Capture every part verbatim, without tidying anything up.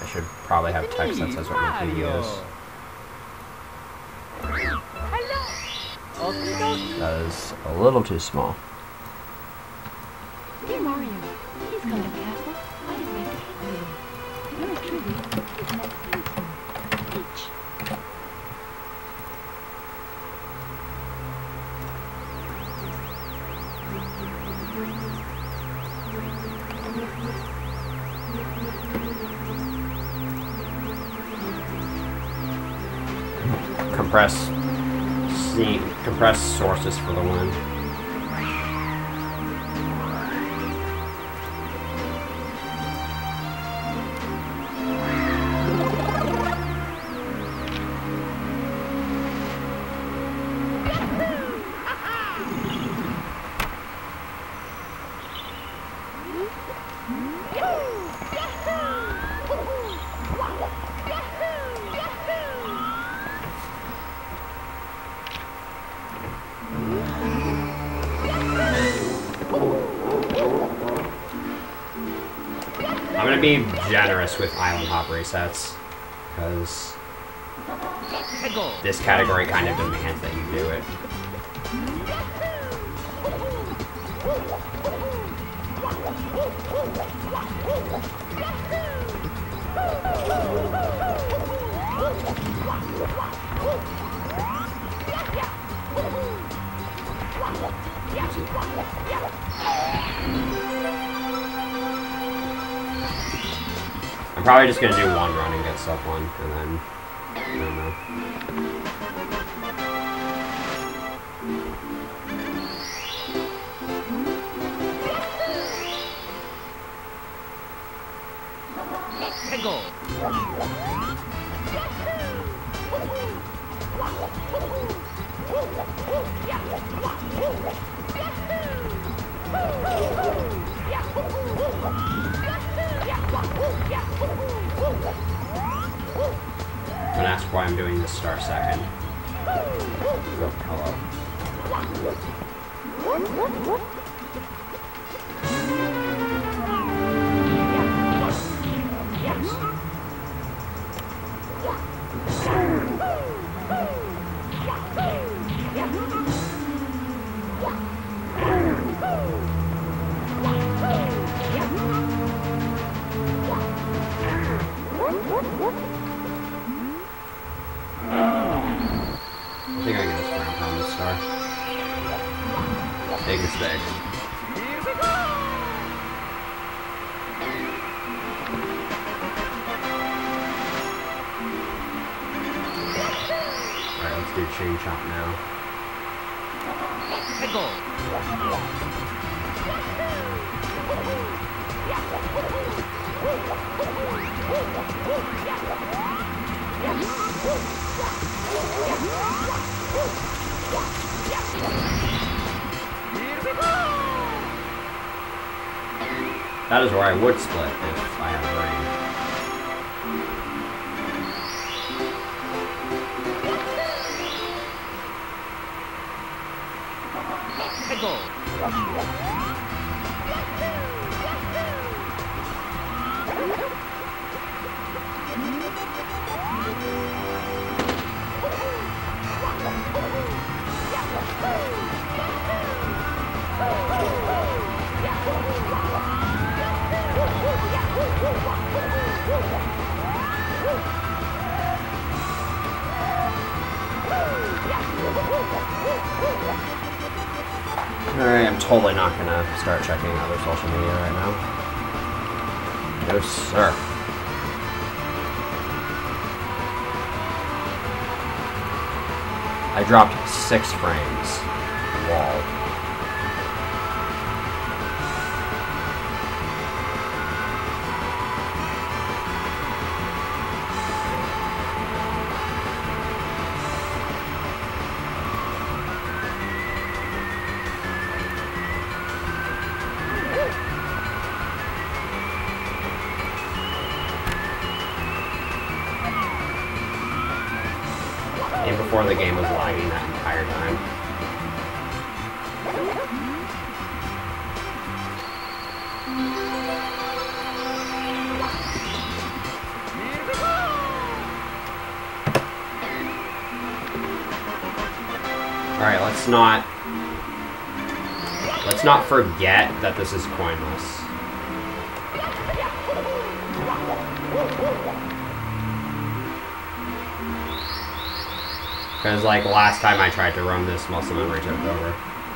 should probably have text that says what my P D is. That is a little too small. Dear Mario, please come to the castle. I expect to kiss you. Yours truly, is next Tuesday. Peach. Compress, see, compress sources for the win. I'm gonna be generous with island hop resets, because this category kind of demands that you do it. I'm probably just gonna do one run and get sub one, and then I don't know. Don't ask why I'm doing this star second. Oh, hello. I think I get this ground pound this star. Big mistake. Alright, let's do chain chomp now. That is where I would split if I had a brain. Alright, I'm totally not gonna start checking other social media right now. No, sir. I dropped six frames. Wall. And before the game was lagging that entire time. not let's not forget that this is coinless. Because like last time I tried to run this, muscle memory took over.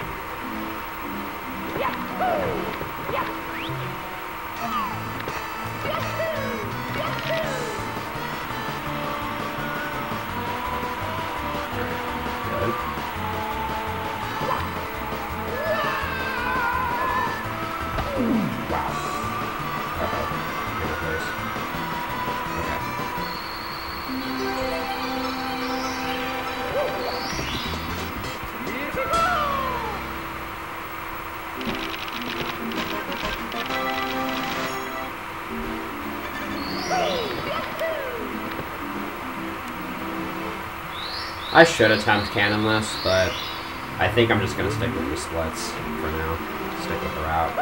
I should attempt Cannonless, but I think I'm just going to stick with the splits for now. Stick with the route.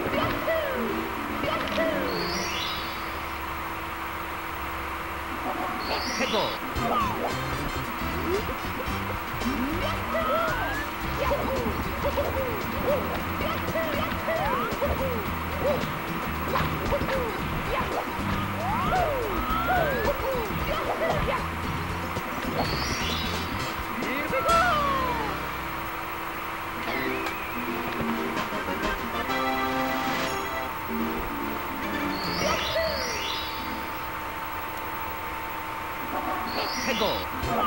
Pickle. Pickle.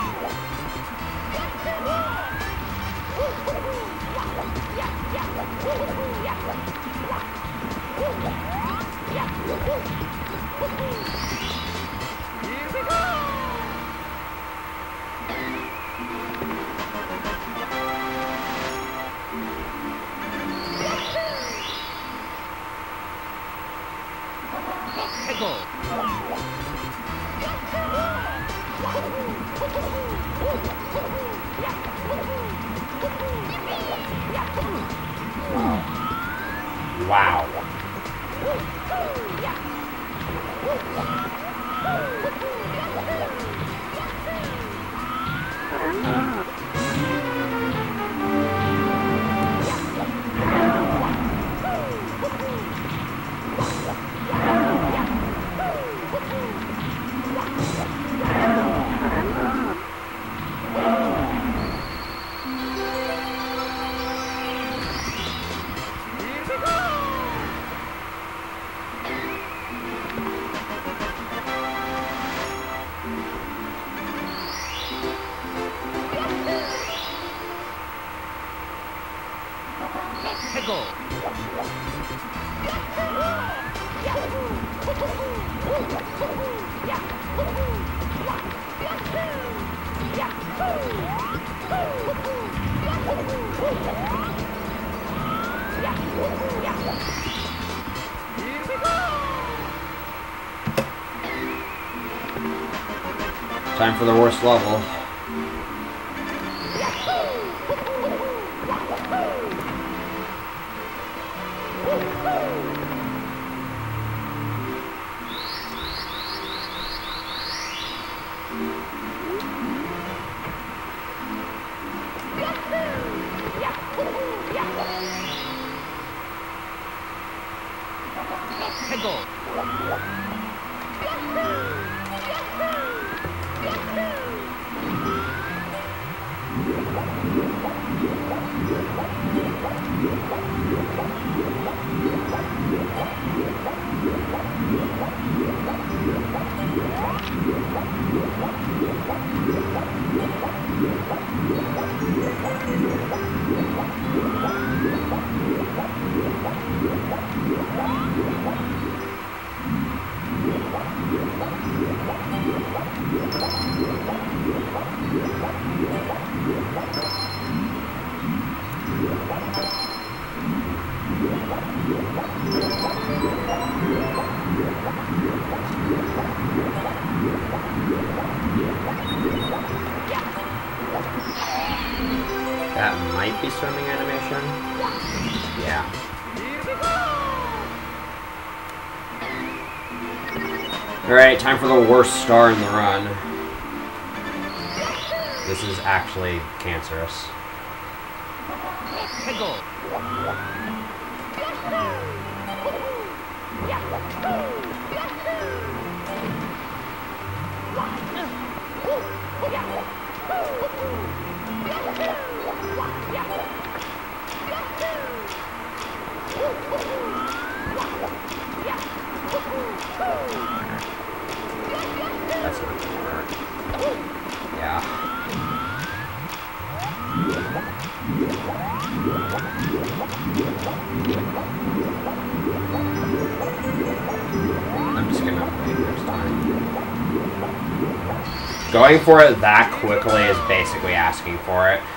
Pickle. Wow. Pickle. Time for the worst level. Pickle. That might be swimming animation. Yeah. Alright, time for the worst star in the run. This is actually cancerous. That's not gonna work. Yeah. I'm just gonna wait this time. Going for it that quickly is basically asking for it.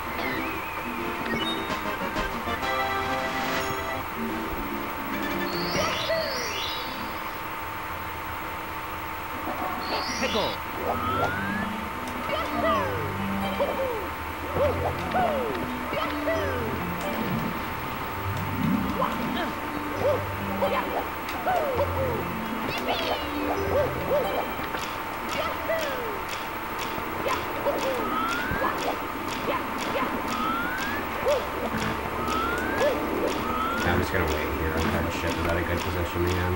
I'm just gonna wait here and try to ship it at a good position again.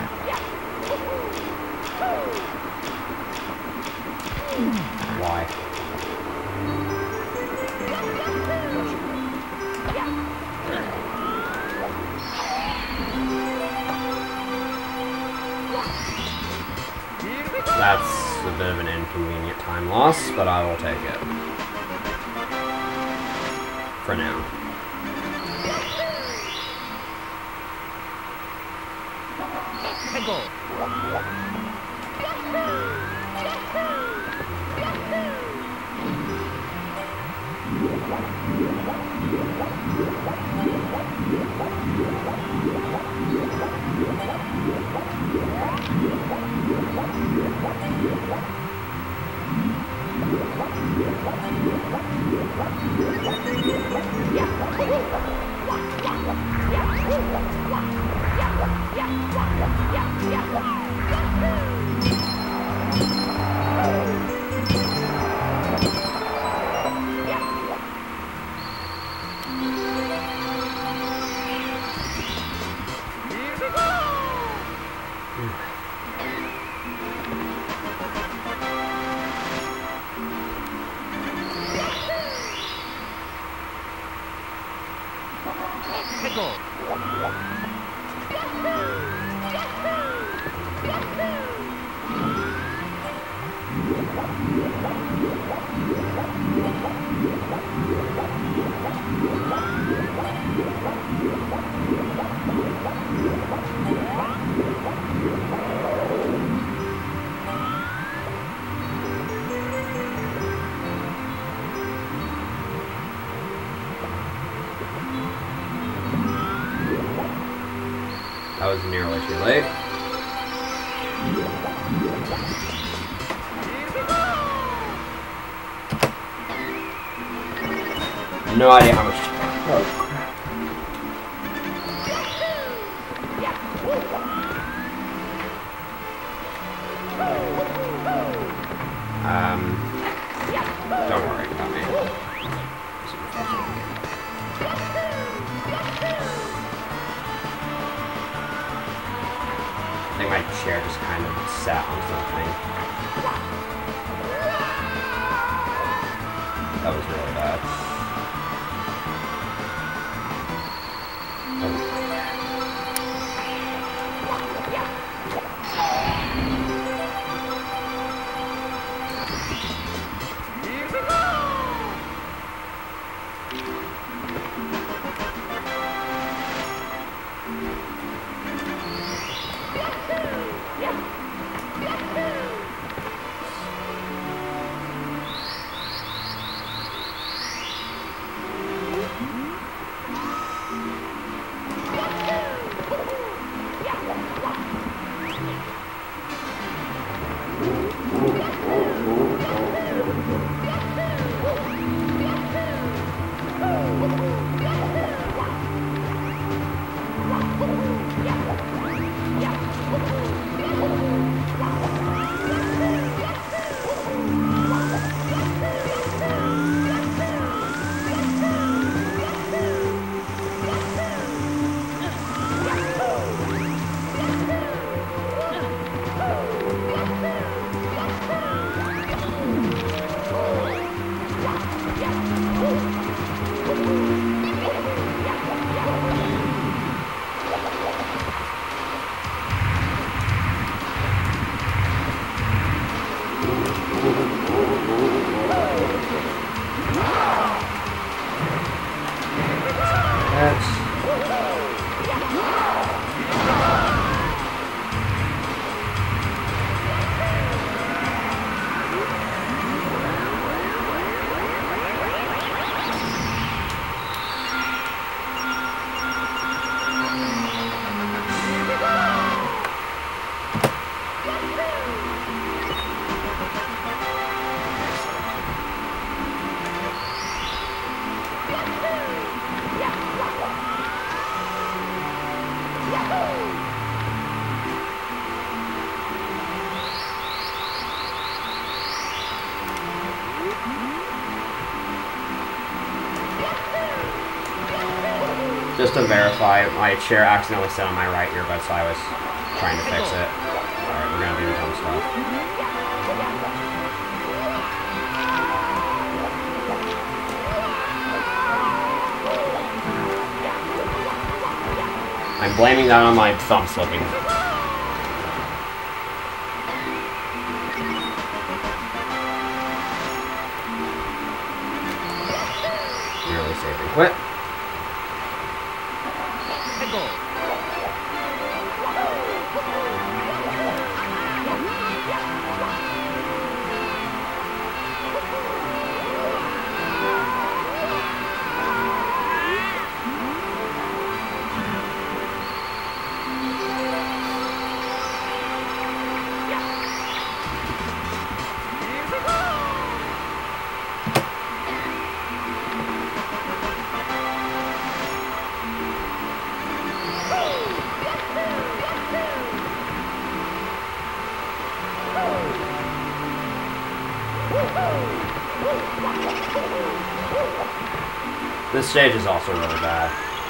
Why? That's a bit of an inconvenient time loss, but I will take it. For now. That was nearly too late. No idea how much. Oh, Um, don't worry about me. I think my chair just kind of sat on something. That was really bad. That's... Just to verify, my chair accidentally set on my right earbud, so I was trying to fix it. Alright, we're gonna do dumb stuff. I'm blaming that on my thumb slipping. Nearly saved and quit. This stage is also really bad.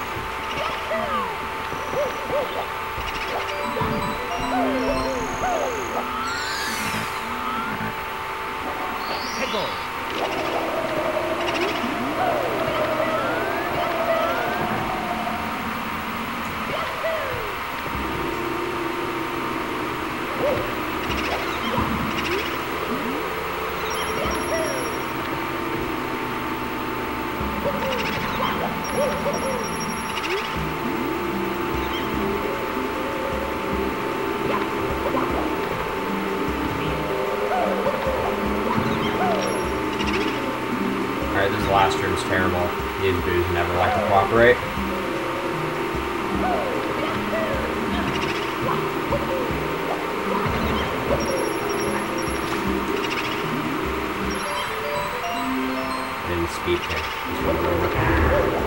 Alright, this last room's terrible. These boos never like to cooperate. Didn't speed kick. Just went over.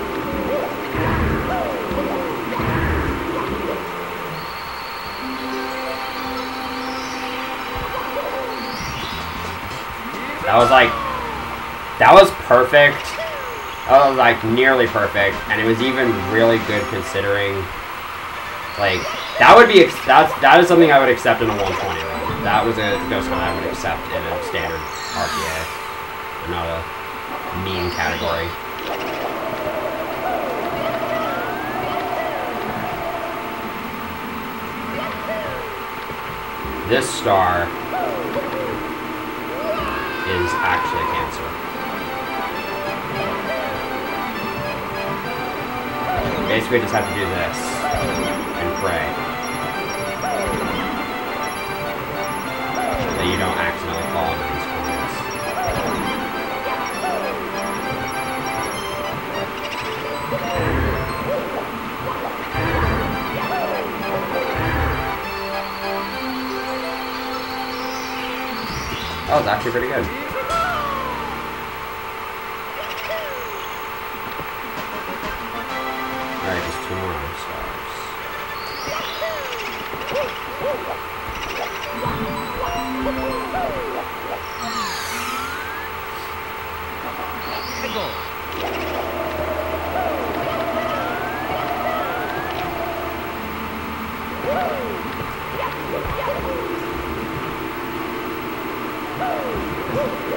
That was like, that was perfect. That was like nearly perfect, and it was even really good considering. Like that would be that's that is something I would accept in a one twenty run. That was a ghost hunt I would accept in a standard R P A, not a meme category. This star is actually cancer. Basically, just have to do this and pray that you don't accidentally fall into these corners. That was actually pretty good. Alright, just two more stars. Woo!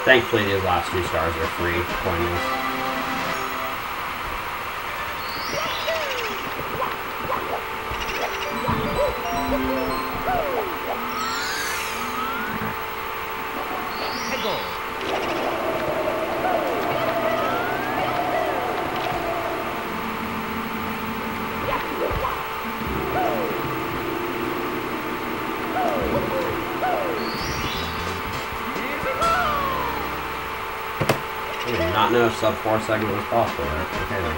Thankfully, these last two stars are free, coinless. I did not know sub four segment was possible there. Okay then.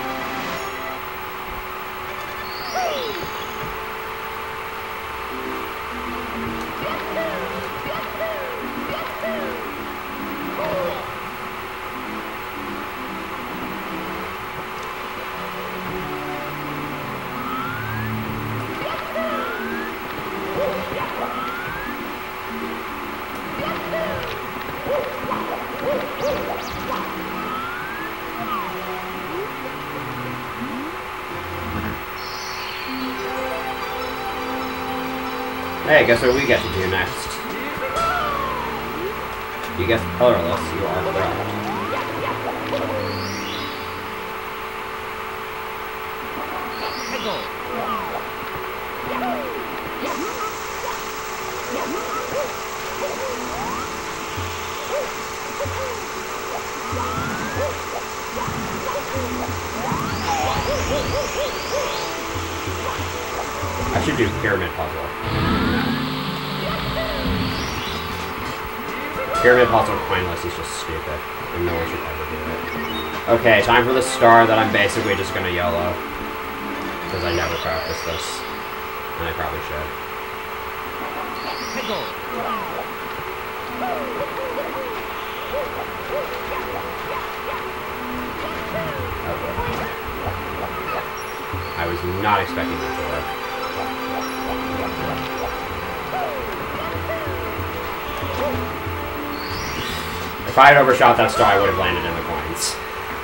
Hey, guess what we get to do next? You guessed colorless, you are correct. I should do pyramid puzzle. Pyramid puzzle Coinless is just stupid, and no one should ever do it. Okay, time for the star that I'm basically just gonna YOLO. Because I never practiced this. And I probably should. Oh, I was not expecting that to work. If I had overshot that star, I would have landed in the coins.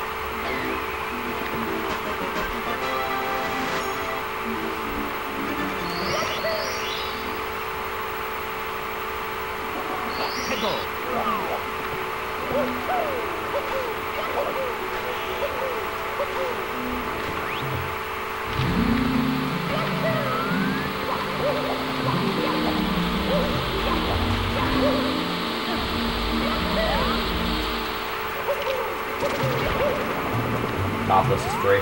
Capless is free.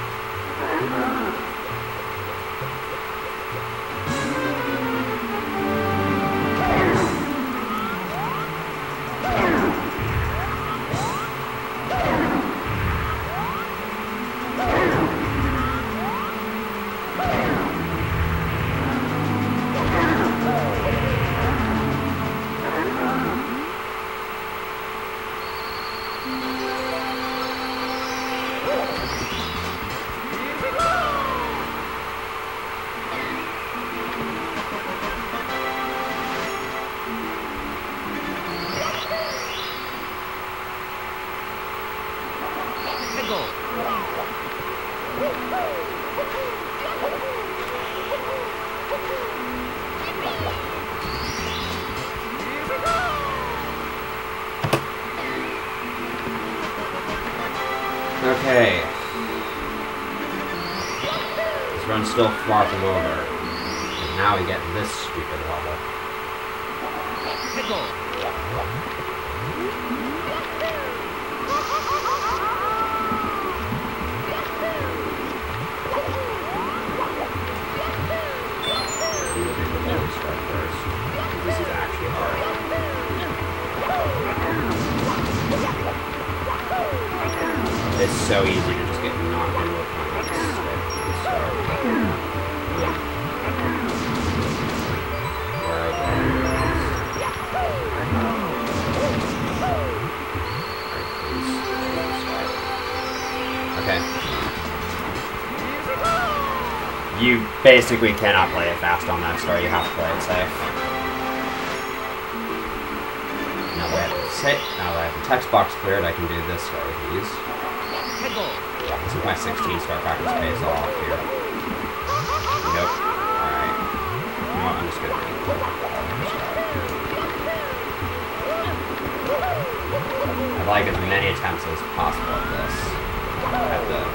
Okay. This run's still far from over. And now we get this stupid level. Start first. This is actually hard. It's so easy to just get knocked into a point like this. So, where are the... Okay. You basically cannot play it fast on that star. You have to play it safe. Now that I have the, now that I have the text box cleared, I can do this star with ease. This is my sixteen star practice pays off here. Nope. Alright. You know what? I'm just gonna I'd like as many attempts as possible at this. At the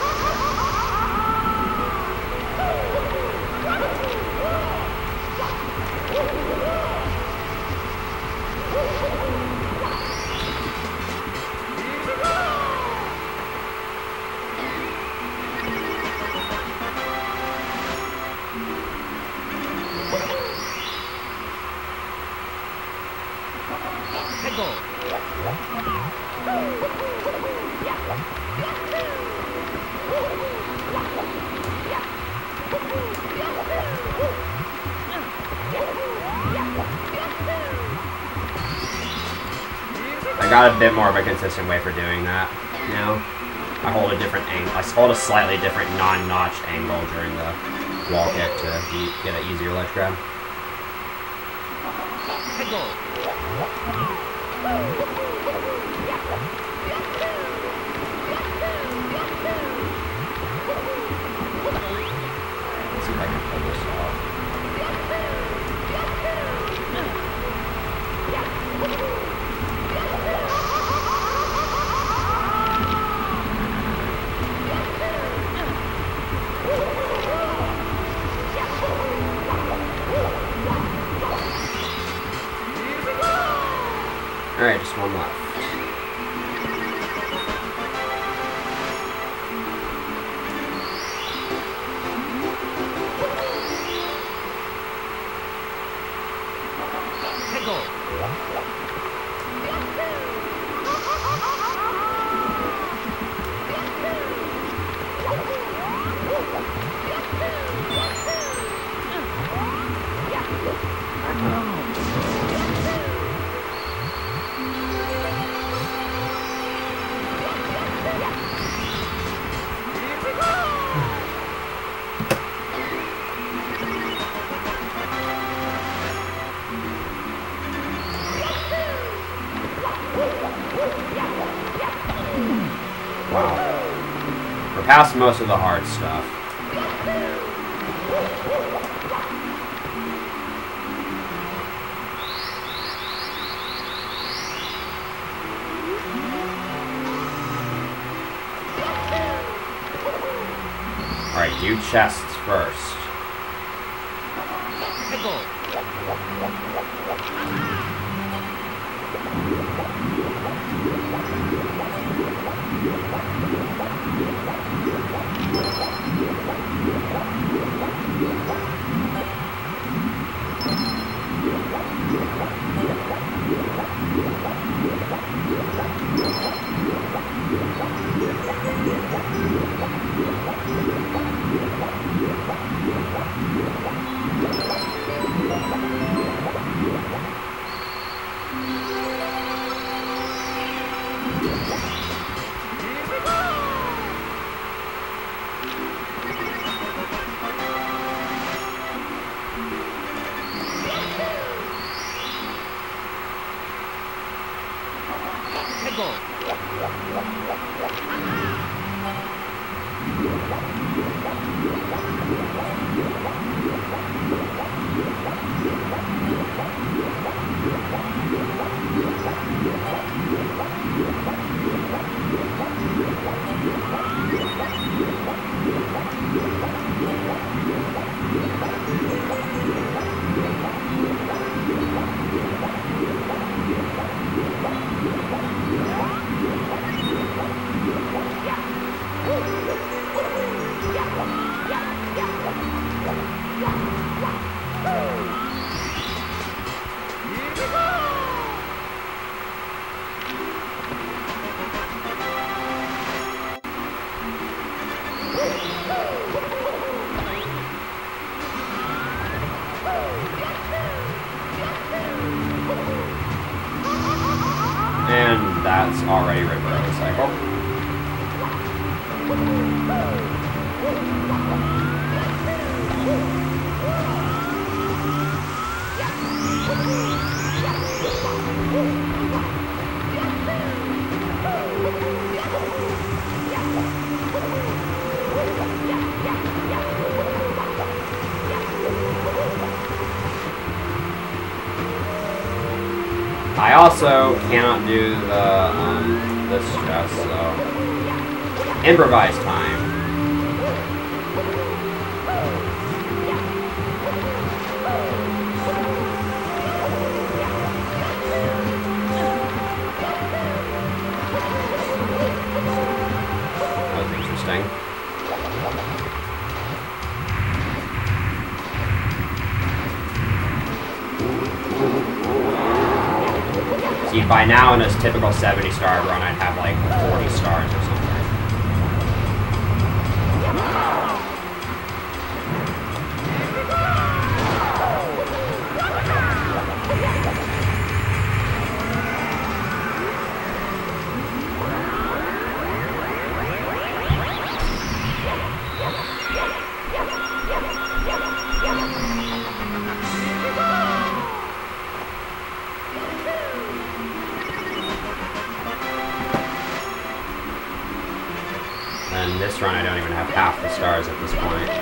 I got a bit more of a consistent way for doing that now. I hold a different angle. I hold a slightly different non-notched angle during the wall kick to e get an easier ledge grab. Let's see if I can pull this off. Alright, just one left. Wow. We're past most of the hard stuff. Alright, do chests first. And that's already reverse the cycle. I also cannot do the um, this stress, so... Improvise time. That was interesting. See, by now in this typical seventy star run, I'd have like forty stars or something. And this run, I don't even have half the stars at this point.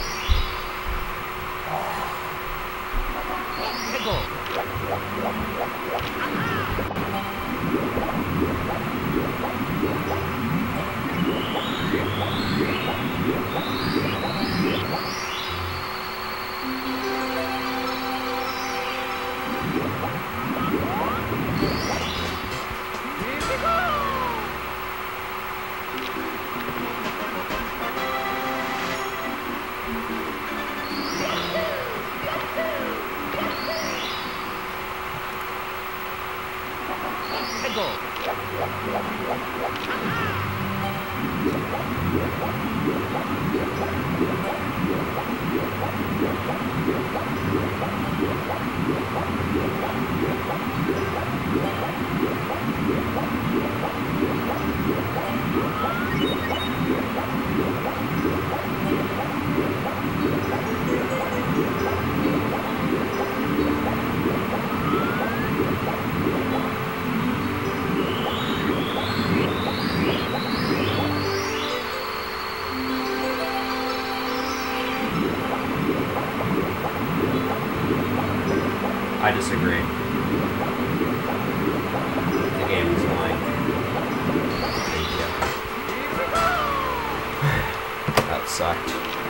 I disagree. The game is lying. Thank you. That sucked.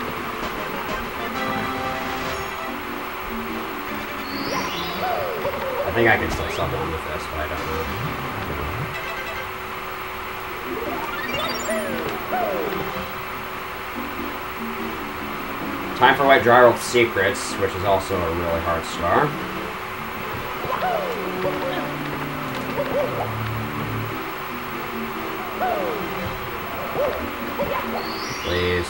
I think I can still sub on with this, but I don't know. Time for White Dryworld Secrets, which is also a really hard star. Please.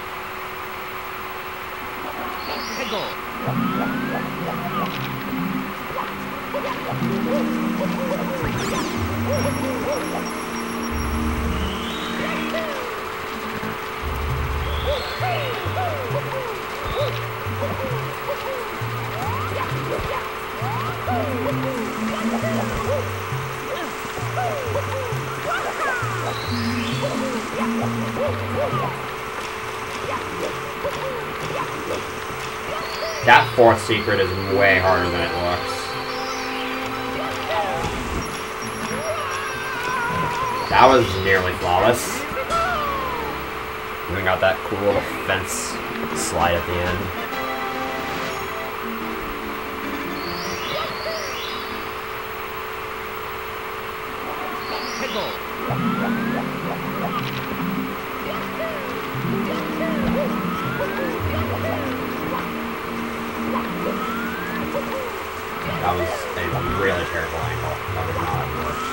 That fourth secret is way harder than it looks. That was nearly flawless. We got that cool little fence slide at the end. That was a really terrible angle. That would not have worked.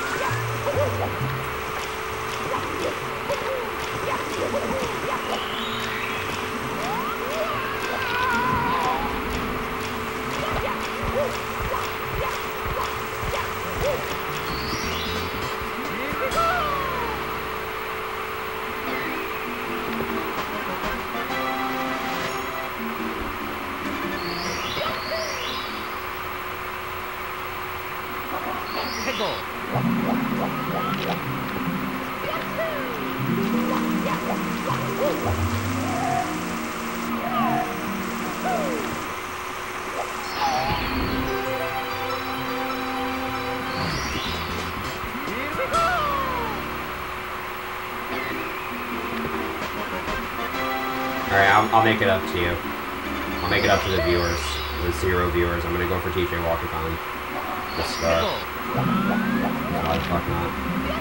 Alright, I'll, I'll make it up to you. I'll make it up to the viewers. The zero viewers. I'm gonna go for T J Walker-Con. The star. Why the fuck not?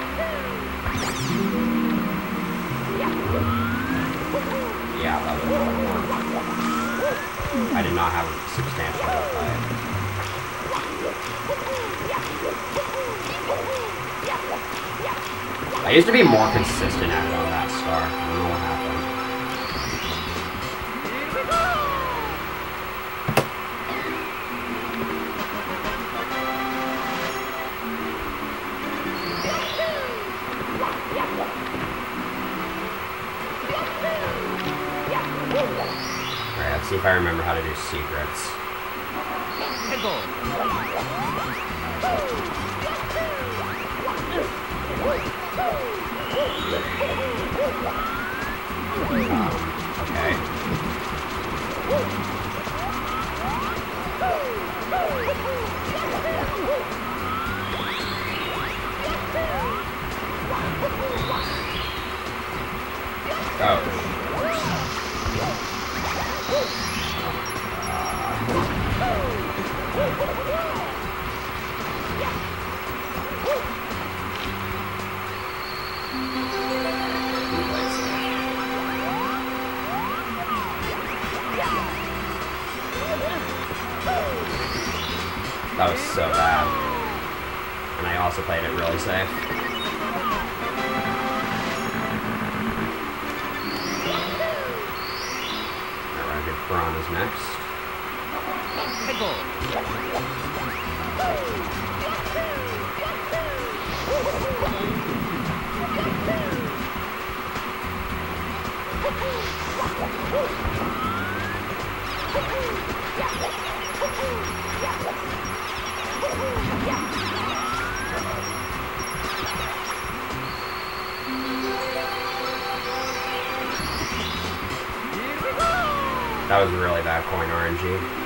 Yeah, that was more. I did not have a substantial fight. I used to be more consistent at it on that star. I don't know what happened. Alright, let's see if I remember how to do secrets. Um, okay. Oh. That was so bad. And I also played it really safe. Alright, good Piranha's next. That was really bad coin R N G.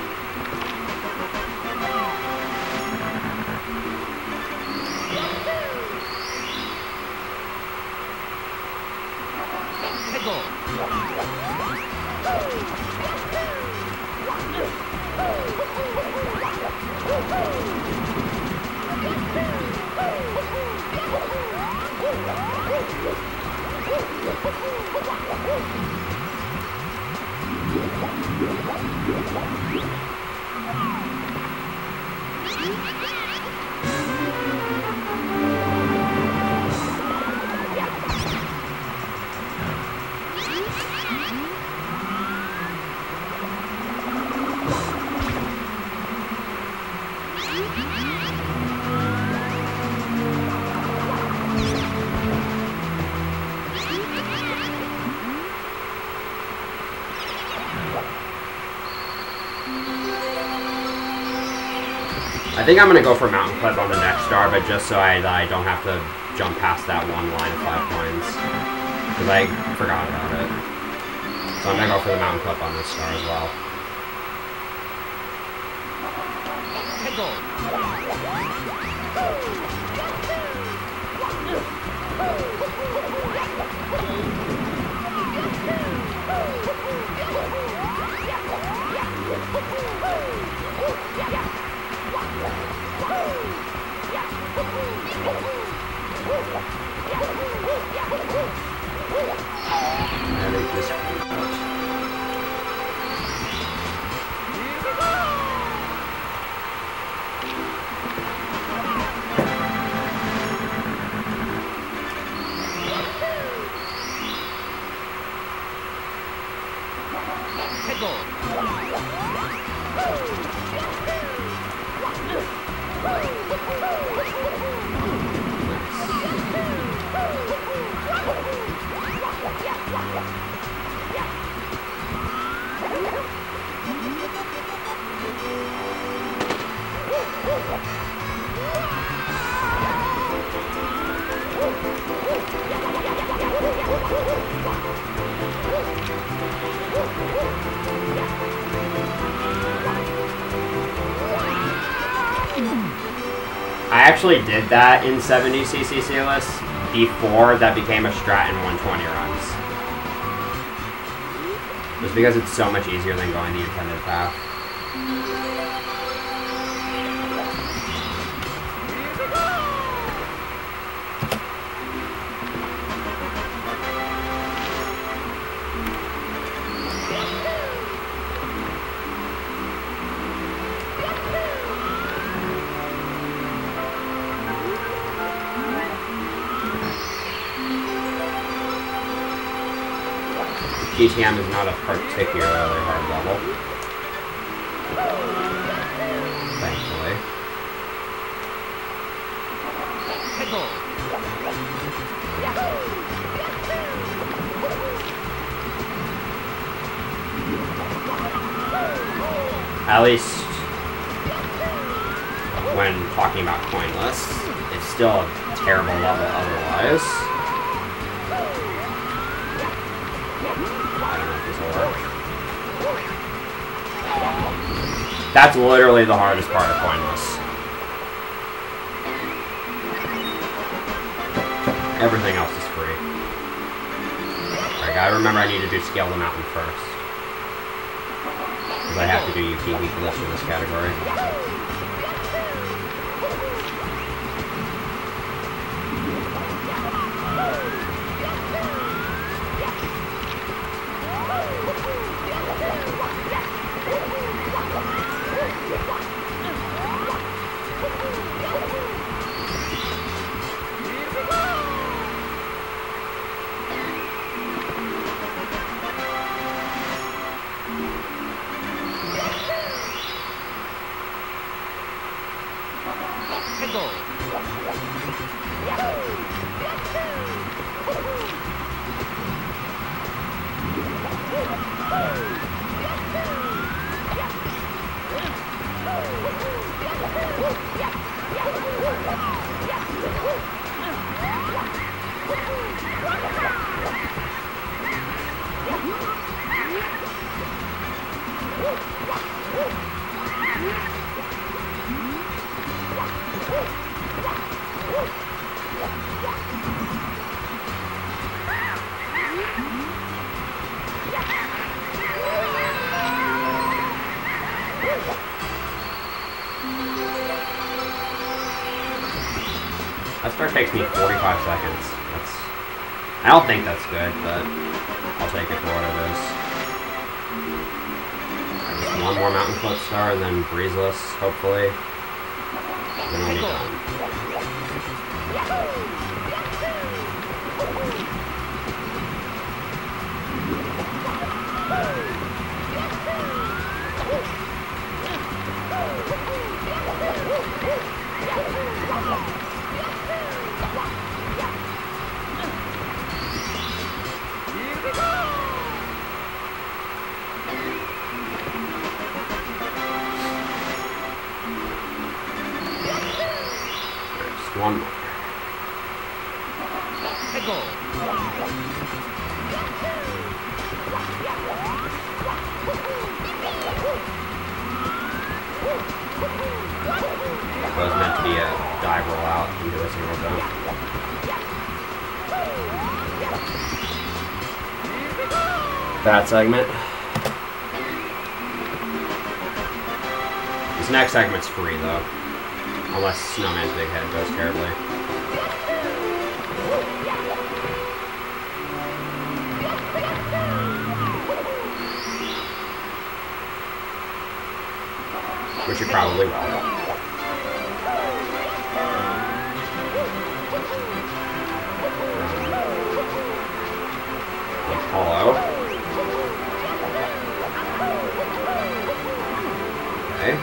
I think I'm going to go for Mountain Clip on the next star, but just so I, I don't have to jump past that one line of five coins. Because I forgot about it. So I'm going to go for the Mountain Clip on this star as well. I think this one out. I actually did that in seventy CCCless before that became a strat in one twenty runs. Just because it's so much easier than going the intended path. G T M is not a particularly hard level. Thankfully. At least when talking about Coinless, it's still a terrible level otherwise. That's literally the hardest part of Coinless. Everything else is free. Alright, gotta remember I need to do Scale the Mountain first. Because I have to do U T B Glitch in this category. That start takes me forty-five seconds. That's... I don't think that's good, but I'll take it for what it is. Just one more mountain flip star and then breezeless, hopefully. And then we'll be done. One more. That was meant to be a dive roll out into a single jump. That segment. This next segment's free though. Unless Snowman's big head goes terribly. Which you probably will. Apollo. Okay.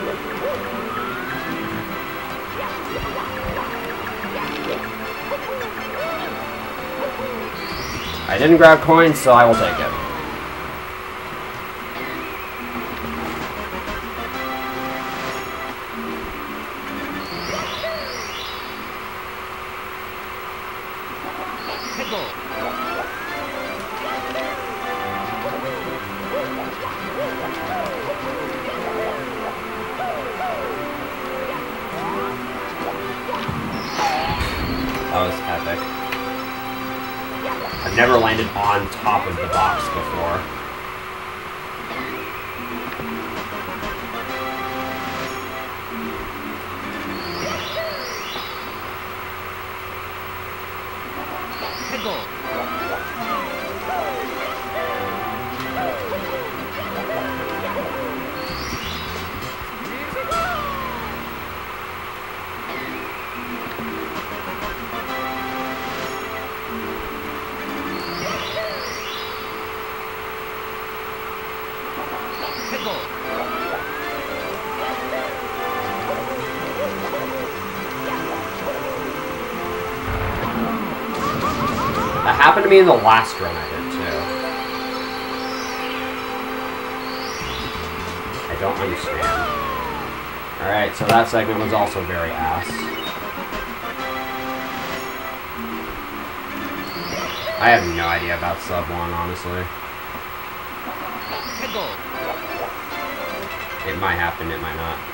I didn't grab coins, so I will take it. That was epic. I've never landed on top of the box before. That happened to me in the last run I did, too. I don't understand. Alright, so that segment was also very ass. I have no idea about sub one, honestly. It might happen, it might not.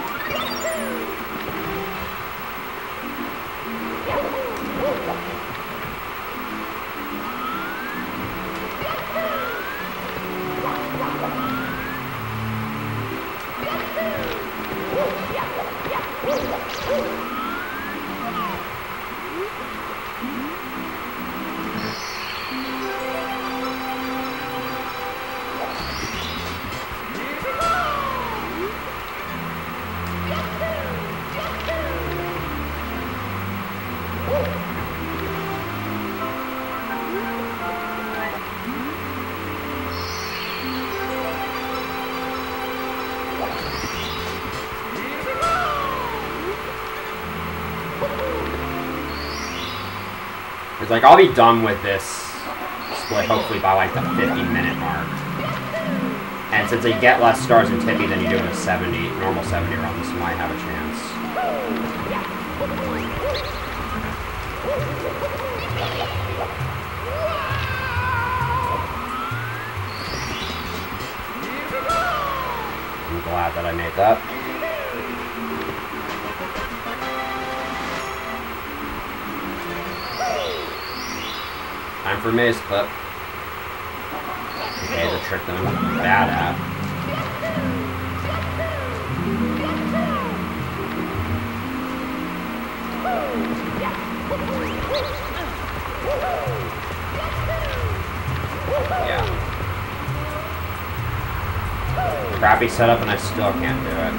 It's like, I'll be done with this split hopefully by like the fifty minute mark. And since they get less stars in Tippy than you do in a seventy, normal seventy run, this might have a chance. I'm glad that I made that. Time for MIPS Clip. Okay, the trick that I'm bad at. Yeah. Crappy setup and I still can't do it.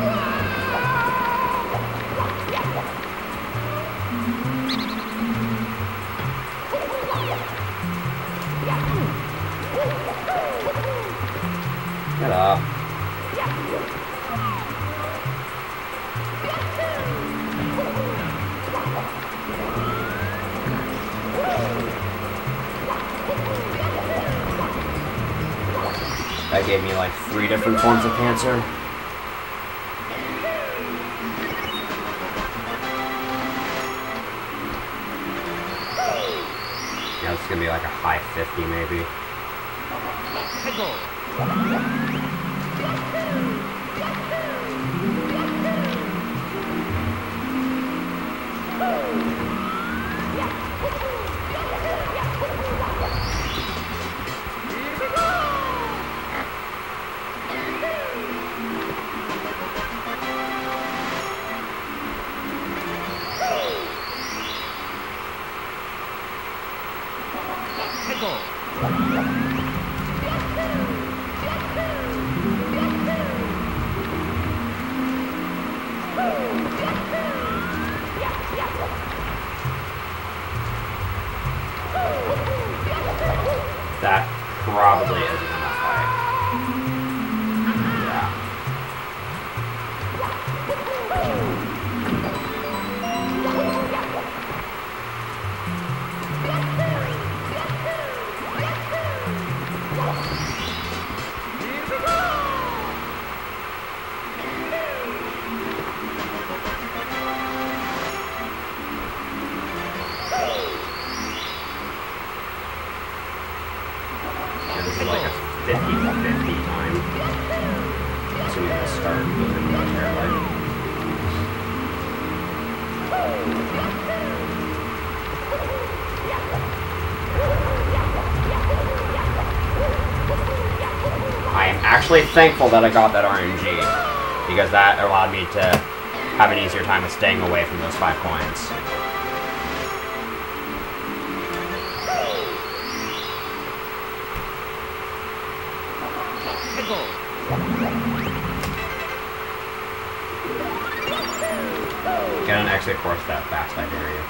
Get up. That gave me like three different forms of cancer. Yeah, this is gonna be like a high fifty maybe. That probably isn't enough height. Yeah. This is like a fifty fifty time. Assuming the start doesn't go terribly. I actually thankful that I got that R N G, because that allowed me to have an easier time of staying away from those five coins. Get an exit course that backside area.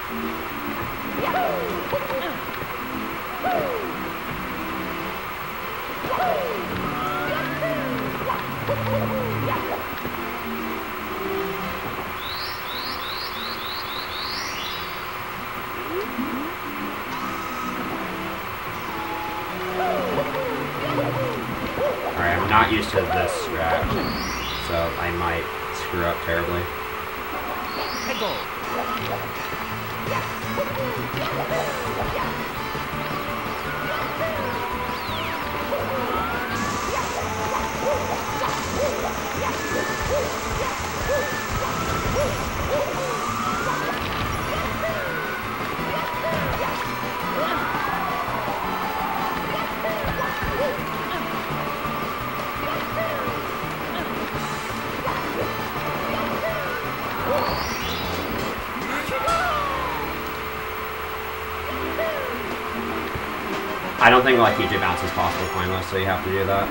Alright, I'm not used to this strat, so I might screw up terribly. I don't think like Q J bounce is possible Coinless, so you have to do that.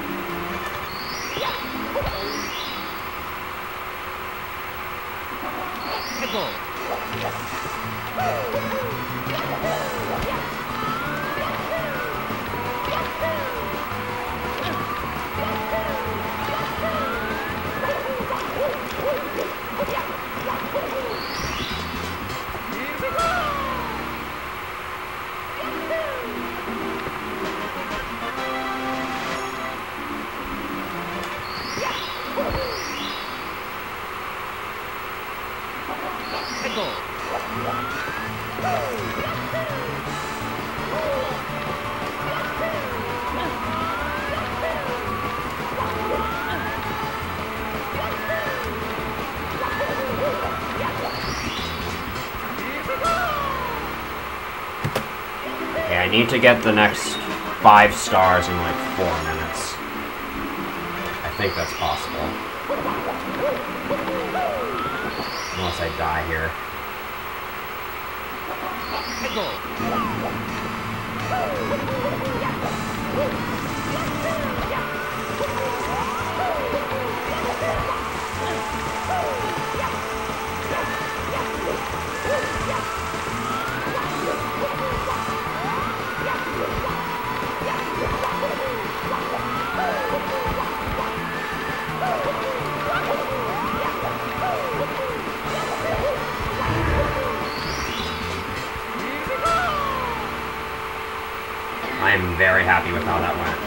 I need to get the next five stars in like four minutes. I think that's possible. Unless I die here. I am very happy with how that went.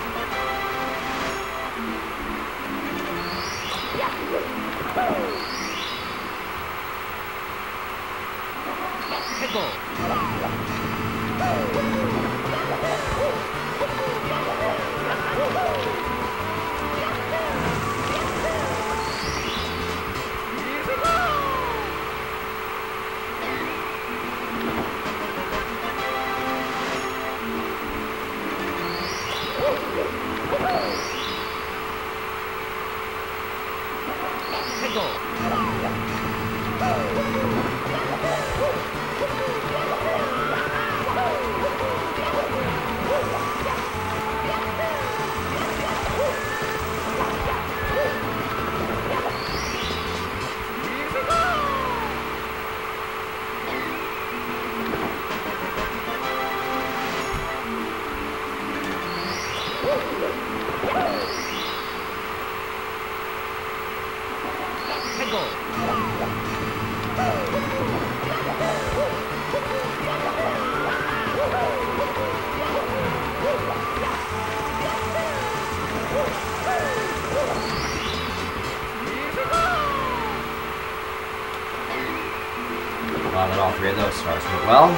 Wow, that all three of those stars went well.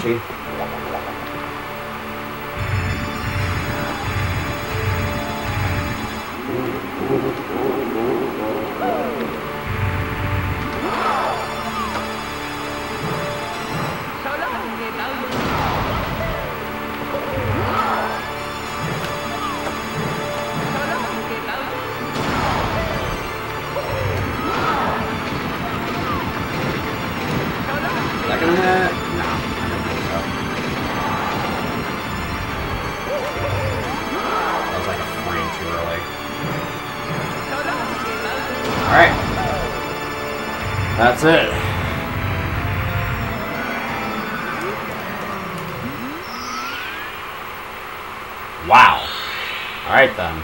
sketchy. Is that gonna hit? No, I don't think so. That was like a frame too early. Alright. That's it. Wow. Alright then.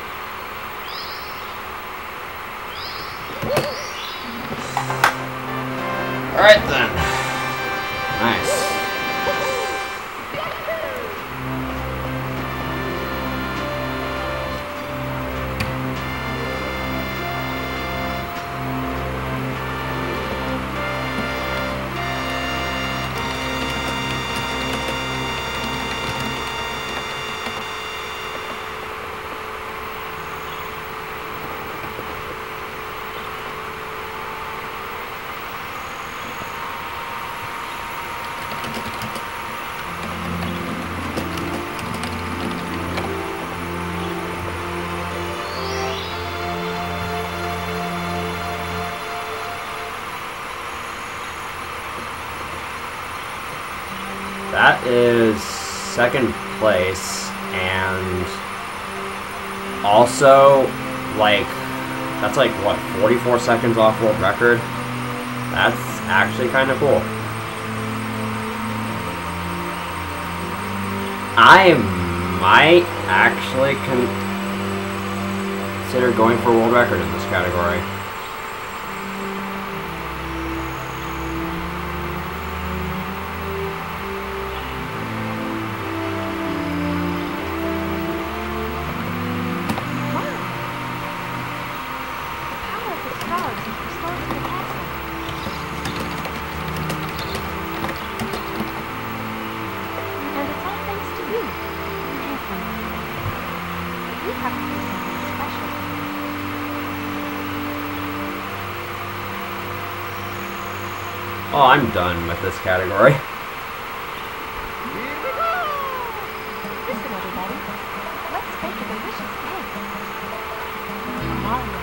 Alright then. Nice. That is second place, and also, like, that's like, what, forty-four seconds off world record? That's actually kind of cool. I might actually consider going for a world record in this category. Oh, I'm done with this category. Listen, everybody. Let's bake a delicious cake. Mario.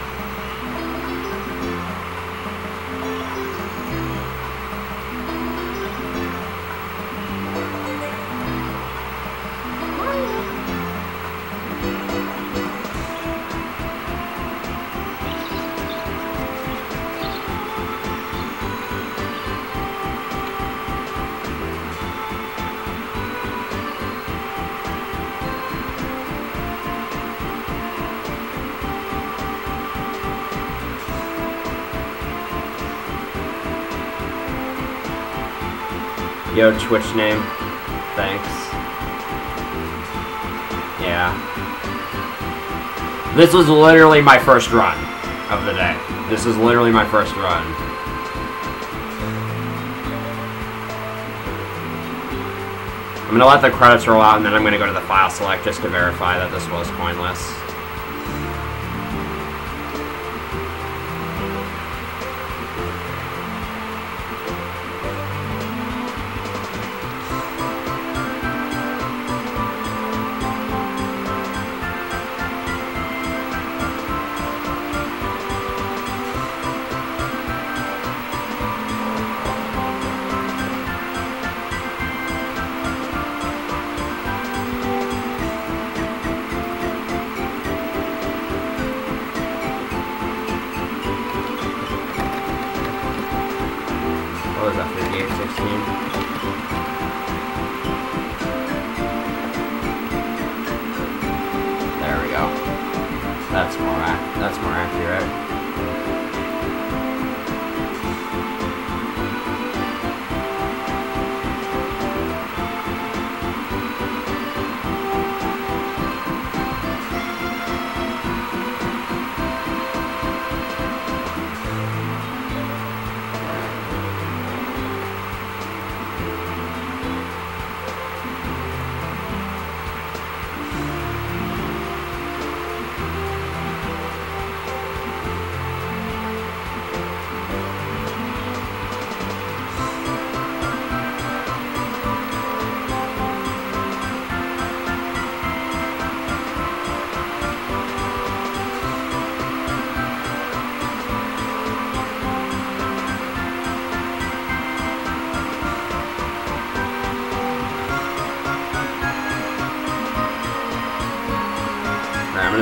Yo, Twitch name. Thanks. Yeah. This was literally my first run of the day. This is literally my first run. I'm gonna let the credits roll out and then I'm gonna go to the file select just to verify that this was Coinless. What was that, fifty-eight sixteen? There we go. That's more ac that's more accurate.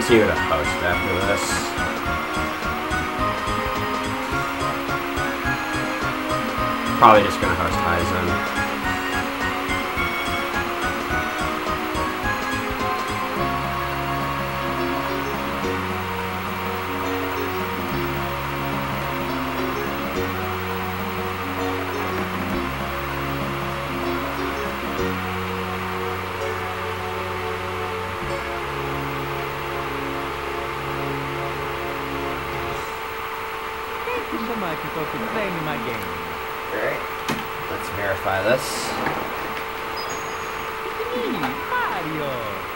continue to host after this. Probably just gonna host Heisen. Thank you so much for playing my game. Alright, let's verify this. It's me, Mario.